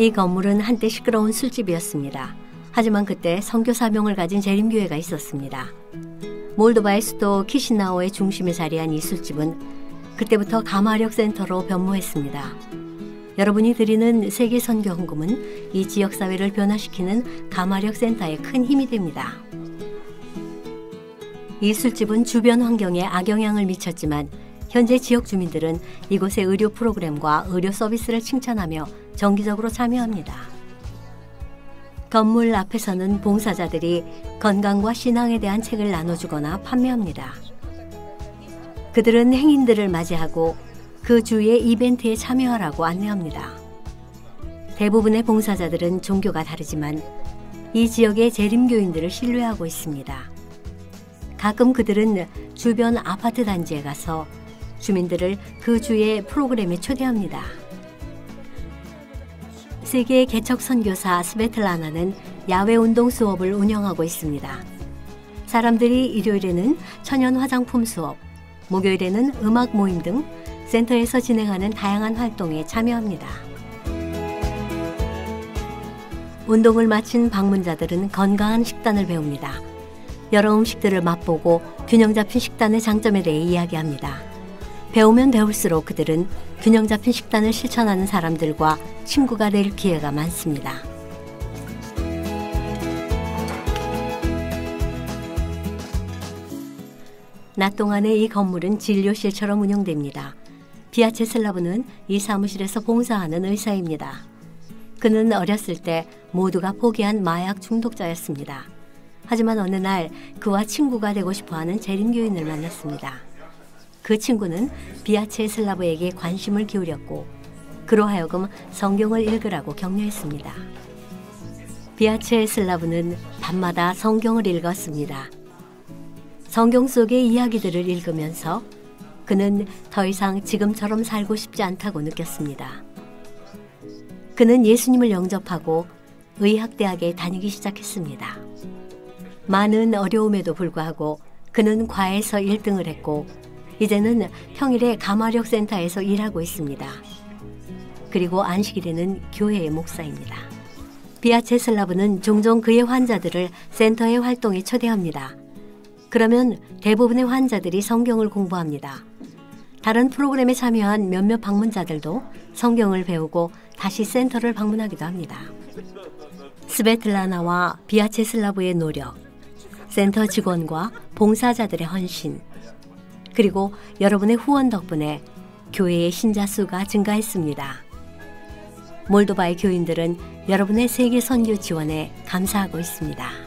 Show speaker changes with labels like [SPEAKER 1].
[SPEAKER 1] 이 건물은 한때 시끄러운 술집이었습니다. 하지만 그때 선교 사명을 가진 재림교회가 있었습니다. 몰도바의 수도 키시나우의 중심에 자리한 이 술집은 그때부터 가마력 센터로 변모했습니다. 여러분이 드리는 세계 선교 헌금은 이 지역 사회를 변화시키는 가마력 센터에 큰 힘이 됩니다. 이 술집은 주변 환경에 악영향을 미쳤지만 현재 지역 주민들은 이곳의 의료 프로그램과 의료 서비스를 칭찬하며 정기적으로 참여합니다. 건물 앞에서는 봉사자들이 건강과 신앙에 대한 책을 나눠주거나 판매합니다. 그들은 행인들을 맞이하고 그 주위의 이벤트에 참여하라고 안내합니다. 대부분의 봉사자들은 종교가 다르지만 이 지역의 재림교인들을 신뢰하고 있습니다. 가끔 그들은 주변 아파트 단지에 가서 주민들을 그 주의 프로그램에 초대합니다. 세계 개척 선교사 스베틀라나는 야외 운동 수업을 운영하고 있습니다. 사람들이 일요일에는 천연 화장품 수업, 목요일에는 음악 모임 등 센터에서 진행하는 다양한 활동에 참여합니다. 운동을 마친 방문자들은 건강한 식단을 배웁니다. 여러 음식들을 맛보고 균형 잡힌 식단의 장점에 대해 이야기합니다. 배우면 배울수록 그들은 균형 잡힌 식단을 실천하는 사람들과 친구가 될 기회가 많습니다. 낮 동안에 이 건물은 진료실처럼 운영됩니다. 비아체슬라브는 이 사무실에서 봉사하는 의사입니다. 그는 어렸을 때 모두가 포기한 마약 중독자였습니다. 하지만 어느 날 그와 친구가 되고 싶어하는 재림교인을 만났습니다. 그 친구는 비아체슬라브에게 관심을 기울였고 그로 하여금 성경을 읽으라고 격려했습니다. 비아체슬라브는 밤마다 성경을 읽었습니다. 성경 속의 이야기들을 읽으면서 그는 더 이상 지금처럼 살고 싶지 않다고 느꼈습니다. 그는 예수님을 영접하고 의학대학에 다니기 시작했습니다. 많은 어려움에도 불구하고 그는 과에서 1등을 했고 이제는 평일에 가마력 센터에서 일하고 있습니다. 그리고 안식일에는 교회의 목사입니다. 비아체슬라브는 종종 그의 환자들을 센터의 활동에 초대합니다. 그러면 대부분의 환자들이 성경을 공부합니다. 다른 프로그램에 참여한 몇몇 방문자들도 성경을 배우고 다시 센터를 방문하기도 합니다. 스베틀라나와 비아체슬라브의 노력, 센터 직원과 봉사자들의 헌신, 그리고 여러분의 후원 덕분에 교회의 신자 수가 증가했습니다. 몰도바의 교인들은 여러분의 세계 선교 지원에 감사하고 있습니다.